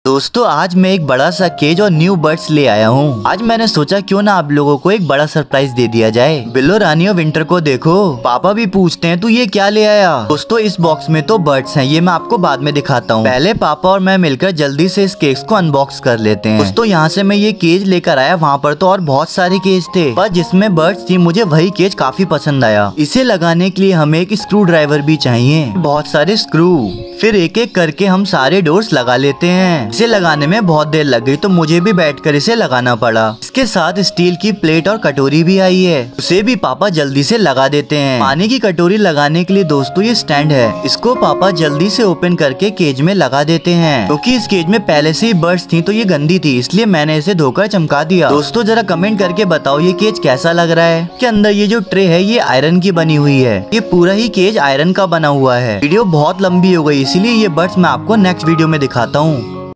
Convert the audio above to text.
दोस्तों आज मैं एक बड़ा सा केज और न्यू बर्ड्स ले आया हूँ। आज मैंने सोचा क्यों ना आप लोगों को एक बड़ा सरप्राइज दे दिया जाए। बिल्लो रानी और विंटर को देखो, पापा भी पूछते हैं तू ये क्या ले आया। दोस्तों इस बॉक्स में तो बर्ड्स हैं, ये मैं आपको बाद में दिखाता हूँ। पहले पापा और मैं मिलकर जल्दी से इस केज को अनबॉक्स कर लेते हैं। दोस्तों यहाँ से मैं ये केज लेकर आया, वहाँ पर तो और बहुत सारे केज थे, पर जिसमें बर्ड्स थी मुझे वही केज काफी पसंद आया। इसे लगाने के लिए हमें एक स्क्रू ड्राइवर भी चाहिए, बहुत सारे स्क्रू। फिर एक एक करके हम सारे डोर्स लगा लेते हैं। इसे लगाने में बहुत देर लग गई तो मुझे भी बैठकर इसे लगाना पड़ा। इसके साथ स्टील की प्लेट और कटोरी भी आई है, उसे भी पापा जल्दी से लगा देते हैं। पानी की कटोरी लगाने के लिए दोस्तों ये स्टैंड है, इसको पापा जल्दी से ओपन करके केज में लगा देते हैं। क्योंकि इस केज में पहले से ही बर्ड्स थी तो ये गंदी थी, इसलिए मैंने इसे धोकर चमका दिया। दोस्तों जरा कमेंट करके बताओ ये केज कैसा लग रहा है। के अंदर ये जो ट्रे है ये आयरन की बनी हुई है, ये पूरा ही केज आयरन का बना हुआ है। वीडियो बहुत लंबी हो गई, इसीलिए ये बर्ड्स मैं आपको नेक्स्ट वीडियो में दिखाता हूँ।